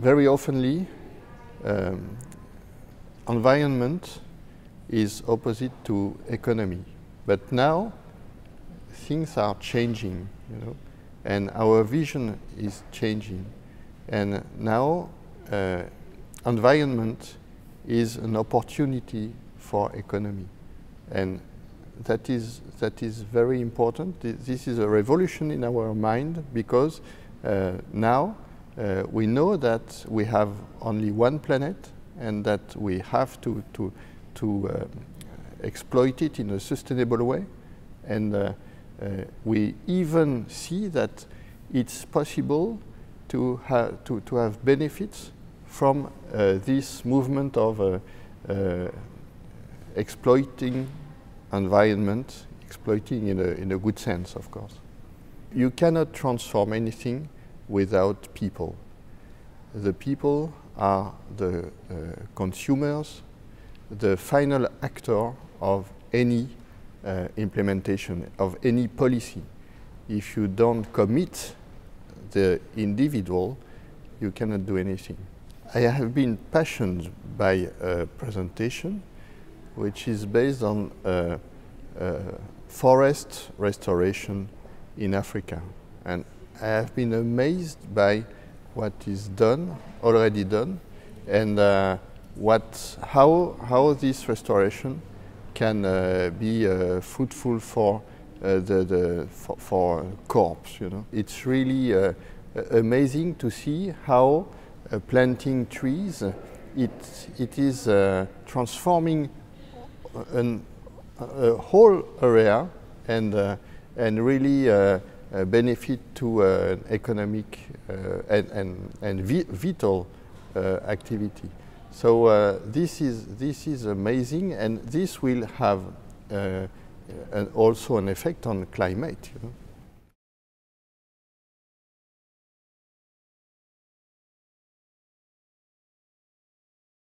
Very oftenly, environment is opposite to economy. But now, things are changing, and our vision is changing. And now, environment is an opportunity for economy. And that is very important. This is a revolution in our mind, because now we know that we have only one planet and that we have to exploit it in a sustainable way. And we even see that it's possible to have benefits from this movement of exploiting environment, exploiting in a good sense, of course. You cannot transform anything without people. The people are the consumers, the final actor of any implementation, of any policy. If you don't commit the individual, you cannot do anything. I have been passionate by a presentation which is based on forest restoration in Africa. And I have been amazed by what is done, already done, and how this restoration can be fruitful for for crops. It's really amazing to see how planting trees it is transforming a whole area and really benefit to economic and vital activity. So this is amazing, and this will have also an effect on climate.